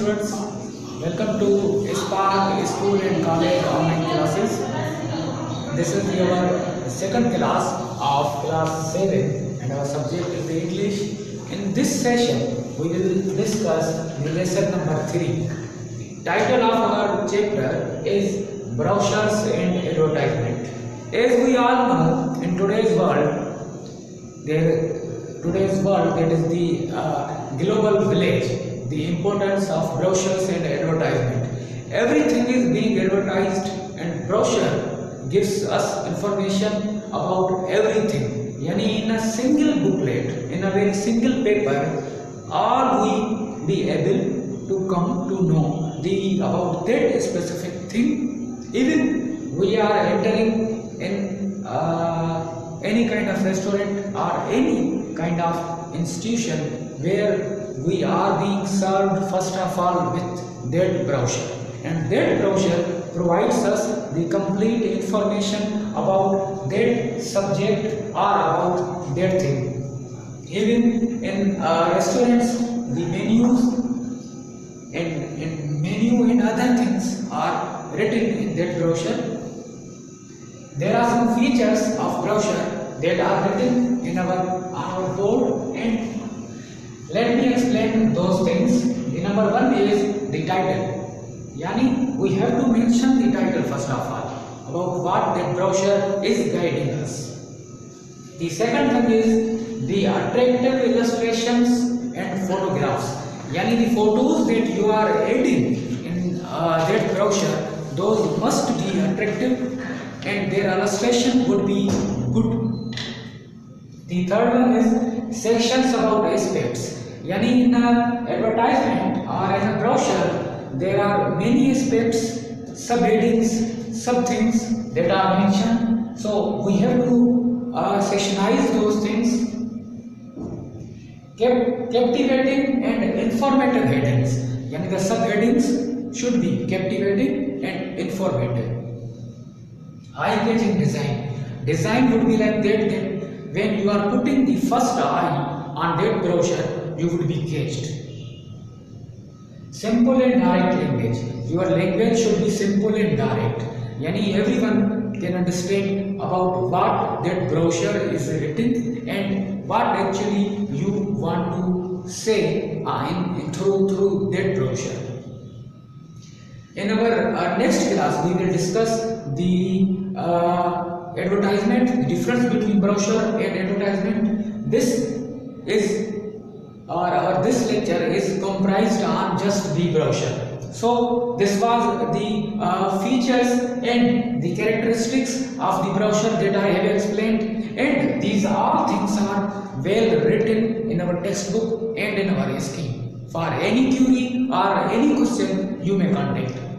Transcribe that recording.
students, welcome to Spark School and College online classes. This is your second class of class 7 and our subject is the English. In this session, we will discuss the lesson number 3. Title of our chapter is Brochures and Advertisement. As we all know, in today's world, that is the global village, the importance of brochures and advertisement. Everything is being advertised, and brochure gives us information about everything. Yani in a single booklet, in a very single paper, all we be able to come to know about that specific thing. Even we are entering in any kind of restaurant or any kind of institution where we are being served first of all with that brochure, and that brochure provides us the complete information about that subject or about that thing. Even in restaurants, the menus and menu and other things are written in that brochure. There are some features of brochure that are written in our board, and let me explain those things. The number one is the title. Yani we have to mention the title first of all about what that brochure is guiding us. The second thing is the attractive illustrations and photographs. Yani the photos that you are adding in that brochure, those must be attractive and their illustration would be good. The third one is sections about aspects. Yani in an advertisement or in a brochure, there are many aspects, subheadings, sub things that are mentioned. So we have to sectionize those things. Captivating and informative headings. Yani the subheadings should be captivating and informative. Eye-catching design. Design would be like that when you are putting the first eye on that brochure, you would be catched. Simple and direct language. Your language should be simple and direct. Yani everyone can understand about what that brochure is written and what actually you want to say through that brochure. In our next class, we will discuss the advertisement, the difference between brochure and advertisement. This lecture is comprised on just the brochure. So this was the features and the characteristics of the brochure that I have explained, and these all things are well written in our textbook and in our scheme. For any query or any question, you may contact.